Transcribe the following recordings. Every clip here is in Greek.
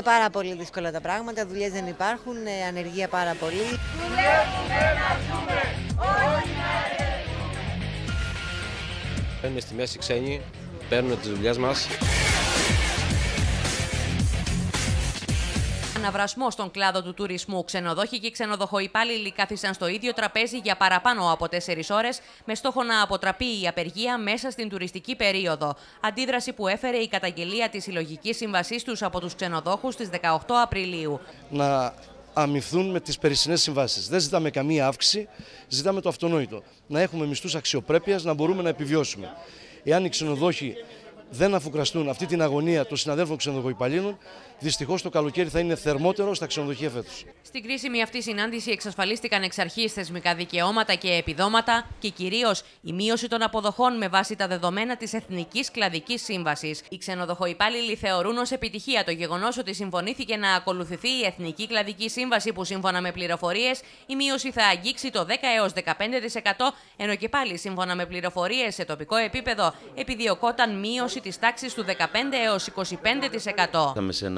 Πάρα πολύ δύσκολα τα πράγματα, δουλειές δεν υπάρχουν, ανεργία πάρα πολύ. Μπαίνουν στη μέση ξένοι, παίρνουν τις δουλειές μας. Αναβρασμό στον κλάδο του τουρισμού. Ξενοδόχοι και ξενοδοχοϊπάλληλοι κάθισαν στο ίδιο τραπέζι για παραπάνω από 4 ώρες, με στόχο να αποτραπεί η απεργία μέσα στην τουριστική περίοδο. Αντίδραση που έφερε η καταγγελία της συλλογικής σύμβασής τους από τους ξενοδόχους στις 18 Απριλίου. Να αμοιβθούν με τις περσινές συμβάσεις. Δεν ζητάμε καμία αύξηση, ζητάμε το αυτονόητο. Να έχουμε μισθούς αξιοπρέπειας, να μπορούμε να επιβιώσουμε. Εάν οι ξενοδόχοι δεν αφουγκραστούν αυτή την αγωνία των συναδέλφων ξενοδοχοϊπαλλήλων, δυστυχώς το καλοκαίρι θα είναι θερμότερο στα ξενοδοχεία φέτος. Στην κρίσιμη αυτή συνάντηση εξασφαλίστηκαν εξ αρχής θεσμικά δικαιώματα και επιδόματα και κυρίως η μείωση των αποδοχών με βάση τα δεδομένα της Εθνικής Κλαδικής Σύμβασης. Οι ξενοδοχοϊπάλληλοι θεωρούν ως επιτυχία το γεγονός ότι συμφωνήθηκε να ακολουθηθεί η Εθνική Κλαδική Σύμβαση, που σύμφωνα με πληροφορίες η μείωση θα αγγίξει το 10 έως 15%, ενώ και πάλι σύμφωνα με πληροφορίες σε τοπικό επίπεδο επιδιωκόταν μείωση της τάξης του 15 έως 25%.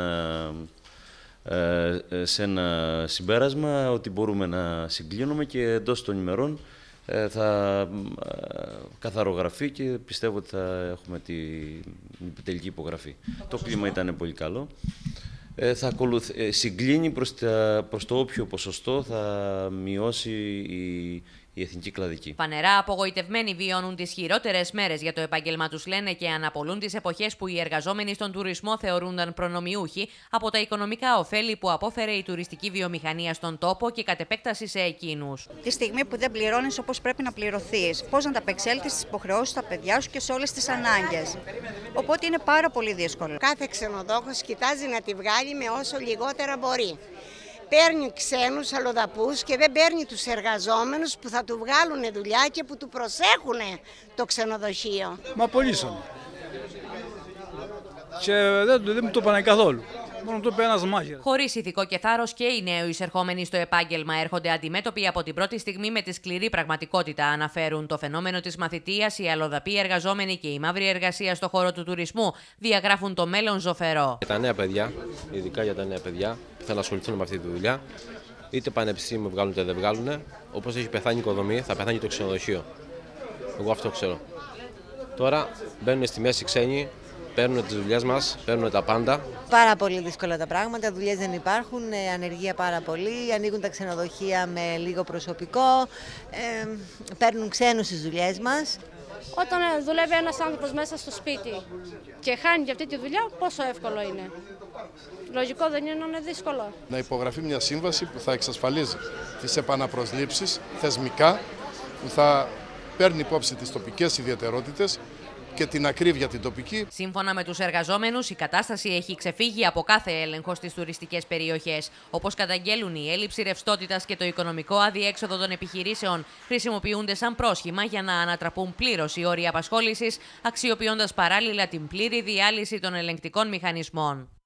Σε ένα συμπέρασμα ότι μπορούμε να συγκλίνουμε και εντός των ημερών θα καθαρογραφεί και πιστεύω ότι θα έχουμε την τελική υπογραφή. Το κλίμα ήταν πολύ καλό. Θα συγκλίνει προς το όποιο ποσοστό θα μειώσει η Εθνική Κλαδική. Φανερά απογοητευμένοι βιώνουν τις χειρότερες μέρες για το επάγγελμα τους, λένε, και αναπολούν τις εποχές που οι εργαζόμενοι στον τουρισμό θεωρούνταν προνομιούχοι από τα οικονομικά ωφέλη που απόφερε η τουριστική βιομηχανία στον τόπο και κατ' επέκταση σε εκείνους. Τη στιγμή που δεν πληρώνεις όπως πρέπει να πληρωθείς, πώς να ανταπεξέλθεις στις υποχρεώσεις στα παιδιά σου και σε όλες τις ανάγκες. Οπότε είναι πάρα πολύ δύσκολο. Κάθε ξενοδόχος κοιτάζει να τη βγάλει με όσο λιγότερα μπορεί. Παίρνει ξένους αλλοδαπούς και δεν παίρνει τους εργαζόμενους που θα του βγάλουν δουλειά και που του προσέχουν το ξενοδοχείο. Μα απολύσανε. Και δεν μου το είπανε καθόλου. Μόνο το είπε ένας μάγειρας. Χωρίς ηθικό και θάρρος, και οι νέοι εισερχόμενοι στο επάγγελμα έρχονται αντιμέτωποι από την πρώτη στιγμή με τη σκληρή πραγματικότητα. Αναφέρουν το φαινόμενο της μαθητείας, οι αλλοδαποί εργαζόμενοι και η μαύρη εργασία στο χώρο του τουρισμού διαγράφουν το μέλλον ζωφερό. Για τα νέα παιδιά, ειδικά για τα νέα παιδιά που θέλουν να ασχοληθούν με αυτή τη δουλειά, είτε πανεπιστήμιο βγάλουν είτε δεν βγάλουν, όπως έχει πεθάνει η οικοδομή, θα πεθάνει το ξενοδοχείο. Εγώ αυτό ξέρω. Τώρα μπαίνουν στη μέση ξένοι, παίρνουν τις δουλειές μας, παίρνουν τα πάντα. Πάρα πολύ δύσκολα τα πράγματα, δουλειές δεν υπάρχουν, ανεργία πάρα πολύ, ανοίγουν τα ξενοδοχεία με λίγο προσωπικό, παίρνουν ξένους στις δουλειές μας. Όταν δουλεύει ένας άνθρωπος μέσα στο σπίτι και χάνει για αυτή τη δουλειά, πόσο εύκολο είναι. Λογικό δεν είναι να είναι δύσκολο. Να υπογραφεί μια σύμβαση που θα εξασφαλίζει τις επαναπροσλήψεις θεσμικά, που θα παίρνει υπόψη τις τοπικές ιδιαιτερότητες και την ακρίβεια την τοπική. Σύμφωνα με τους εργαζόμενους, η κατάσταση έχει ξεφύγει από κάθε έλεγχο στις τουριστικές περιοχές. Όπως καταγγέλουν, η έλλειψη ρευστότητας και το οικονομικό αδιέξοδο των επιχειρήσεων χρησιμοποιούνται σαν πρόσχημα για να ανατραπούν πλήρως οι όροι απασχόλησης, αξιοποιώντας παράλληλα την πλήρη διάλυση των ελεγκτικών μηχανισμών.